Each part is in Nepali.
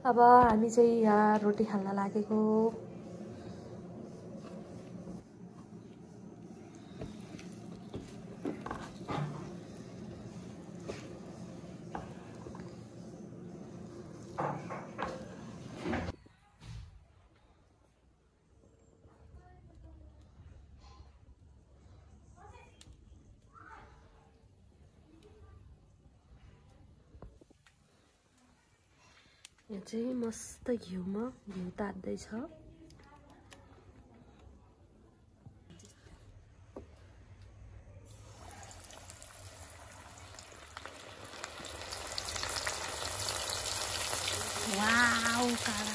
अब हामी चाहिँ यहाँ रोटी खान लागेको। यहाँ चाहिँ मस्त घिउमा घिउ तात्दैछ। वाउ काला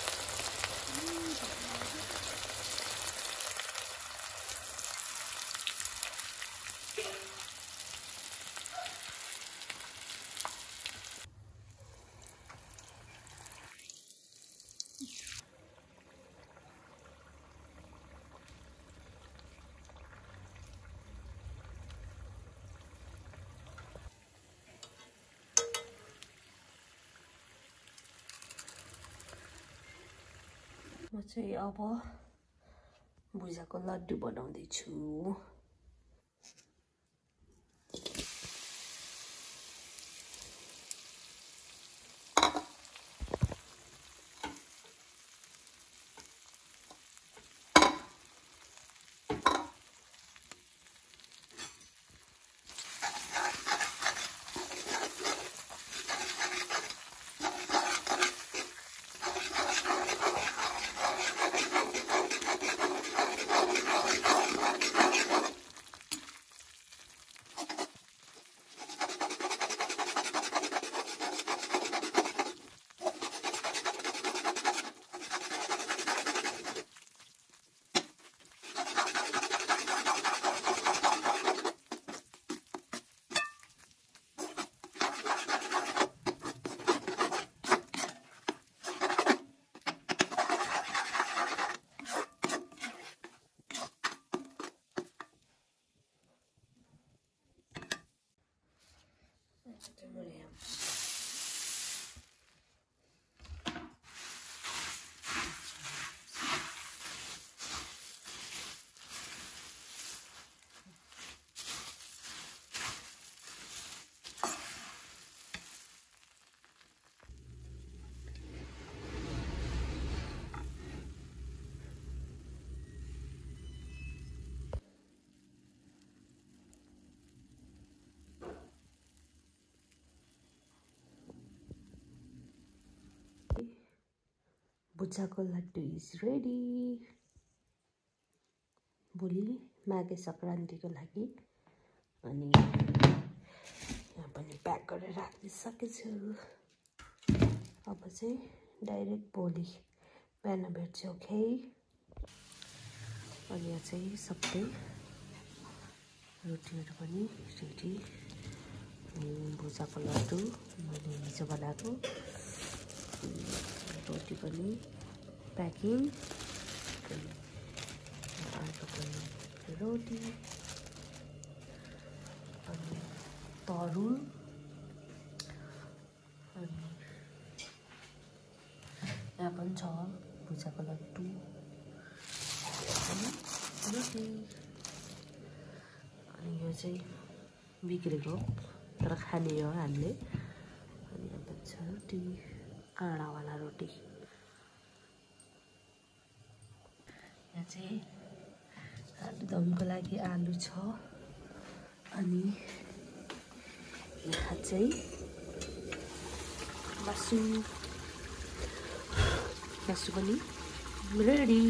म चाहिँ अब भुजाको लड्डु बनाउँदै छु। भुजाको लड्डु इज रेडी। भोलि माघे सङ्क्रान्तिको लागि अनि यहाँ पनि प्याक गरेर राखिसकेछु। अब चाहिँ डाइरेक्ट भोलि बिहान भेट्छु। ओके। अनि यहाँ चाहिँ सबै रोटीहरू पनि रेडी। भुजाको लड्डु मैले हिजो बनाएको, रोटी पनि प्याकिङ, अर्को पनि रोटी अनि तरुल अनि यहाँ पनि छ भुजाको लड्डु अनि रोटी। अनि यो चाहिँ बिग्रेको तर खाने हो हामीले। अनि यहाँ पनि छ रोटी, काँडावाला रोटी। यहाँ चाहिँ आलुदमको लागि आलु छ अनि यहाँ चाहिँ मासु पनि रेडी।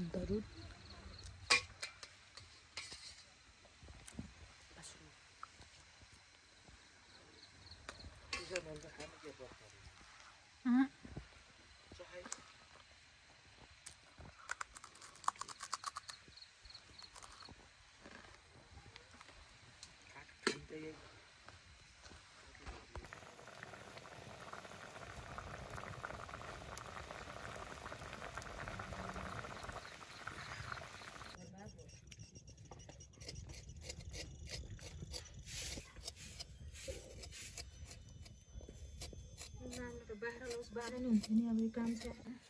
दरुन बाह्र लस बाह्र नै हुन्छ नि अब यो काम छ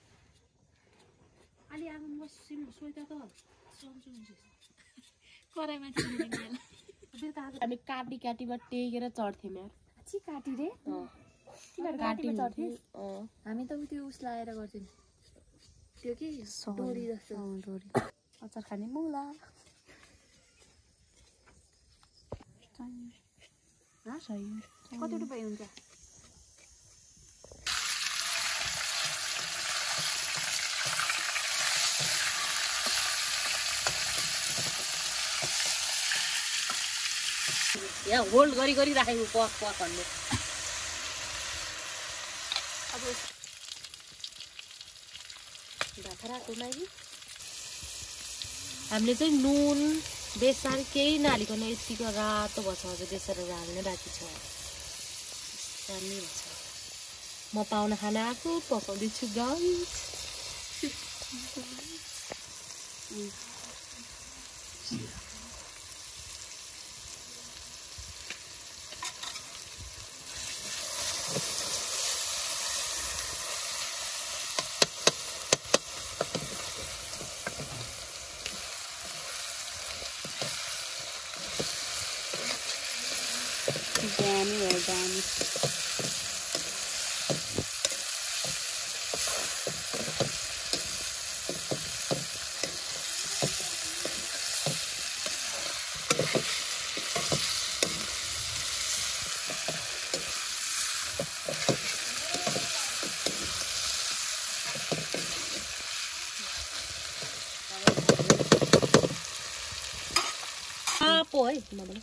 अलि अब मसिनो सोइता त सन्चो हुन्छ कराइमा हामी काटीमा टेकेर चढ्थ्यौँ यार छि काटी रे काटीमा चढ्थ्यौँ हामी त त्यो उस लाएर गर्थ्यौँ त्यो के डोरी जस्तो डोरी अचार खाने मुला कति रुपियाँ हुन्छ यहाँ होल्ड गरी राखेको पक भन्ने अब भाखराको माइली हामीले चाहिँ नुन बेसार केही नहालिकन यतिको रातो भएछ अझ बेसार हाल्ने बाँकी छ दामी भएछ म पाहुना खाना आएको पकाउँदैछु गाइस दामी भयो दामी पो है तिमीलाई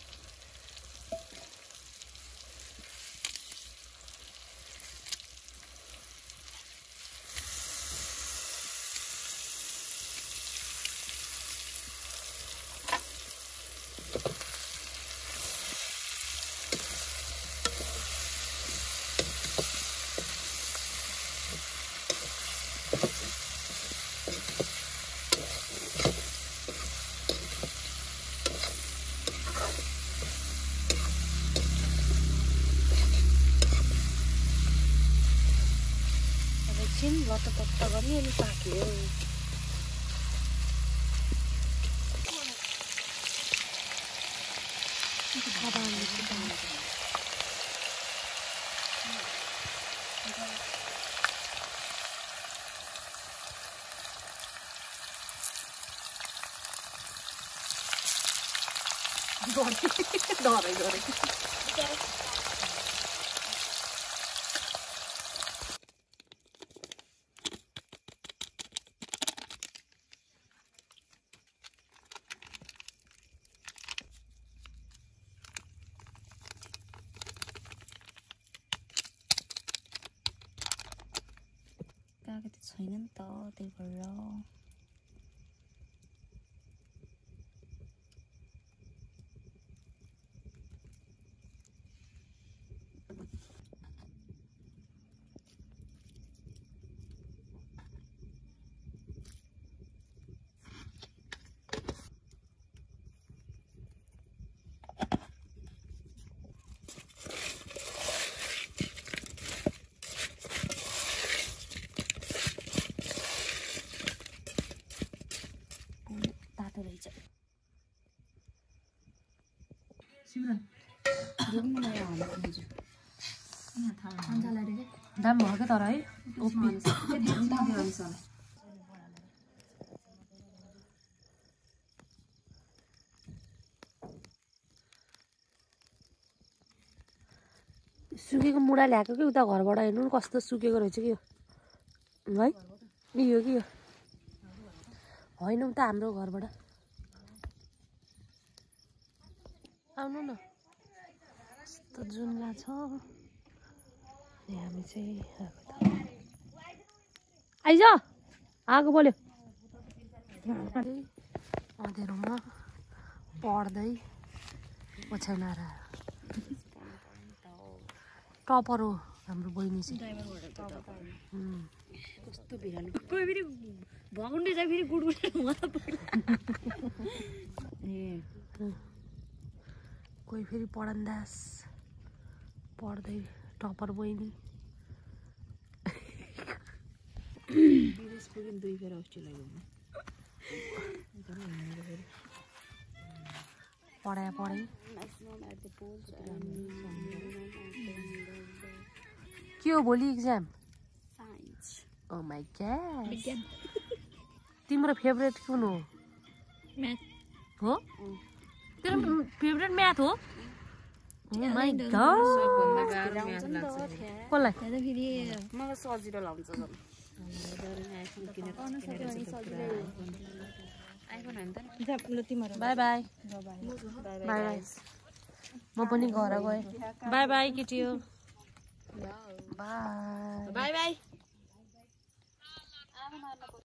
एकछिन लत्त गर्ने अनि पाक्यो डरै कागती छैन नि त त्यही भएर दाम भयो क्या तर है सुकेको मुढा ल्याएको कि उता घरबाट हेर्नु कस्तो सुकेको रहेछ कि यो है यो कि यो होइन त हाम्रो घरबाट आउनु न कस्तो जुम्ला छ अनि हामी चाहिँ आइज आगो बोल्यो अँधेरोमा पढ्दै ओछ्याइनार टपर हो हाम्रो बहिनी चाहिँ कस्तो बिरालो कोही फेरि भगाउँदै যায় फेरि गुडगुड कोही फेरि पढन्दास पढ्दै टपर बहिनी विदेश पुगिन् 2 फेर अस्ट्रेलिया घुम्नु पढाइ के हो भोलि इक्जाम ओ माय गॉड तिम्रो फेभरेट कुन हो म्याथ हो तेरो फेभरेट म्याथ हो ओ माय गॉड कसलाई फेरि मलाई सजिलो लाग्छ बाई बाई बाई बाई म पनि घर गएँ बाई बाई केटी हो बाई बाई